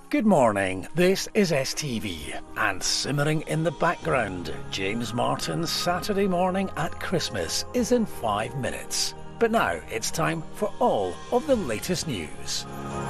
Good morning, this is STV, and simmering in the background, James Martin's Saturday Morning at Christmas is in 5 minutes. But now it's time for all of the latest news.